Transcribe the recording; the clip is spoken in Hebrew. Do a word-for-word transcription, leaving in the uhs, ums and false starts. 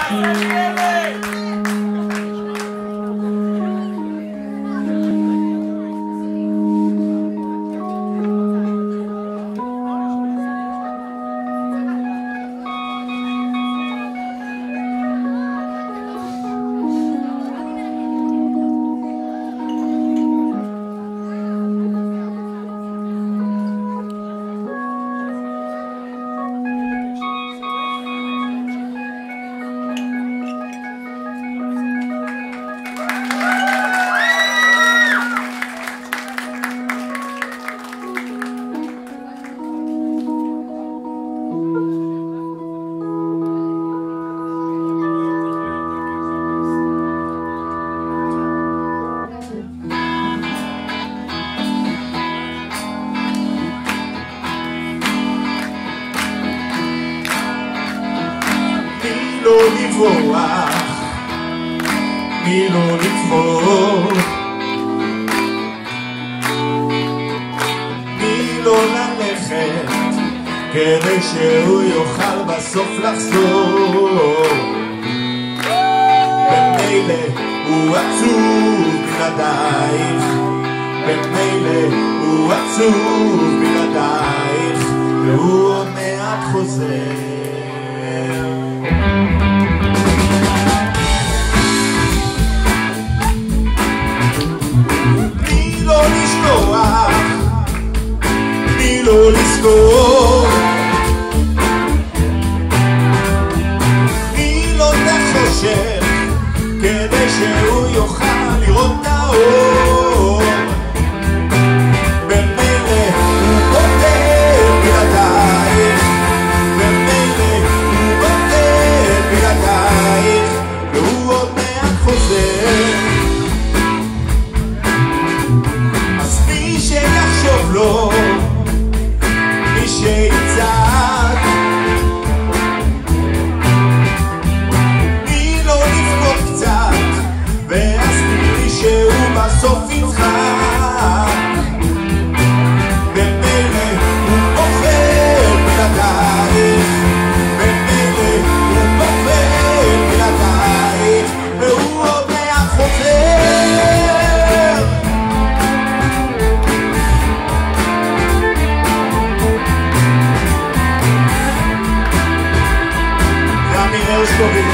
לא לברוח, מי לא לטמור, מי לא ללכת, כדי שהוא יוכל בסוף לחזור. במילא הוא עצוב בלעדייך, במילא הוא עצוב בלעדייך, והוא עוד מעט חוזר. מי לא לזכור, מי לא תחושב, כדי שהוא יוכל לראות את האור. במילא הוא בוטל בלעדייך, במילא הוא בוטל בלעדייך, והוא עוד מעט חוזר. שיחשוב לו, מי שיצעק, מי לא לבכות קצת, ואז תראי שהוא בסוף יצחק. במילא הוא בוחר בלעדייך, במילא הוא בוחר בלעדייך, והוא עוד מעט חוזר. Go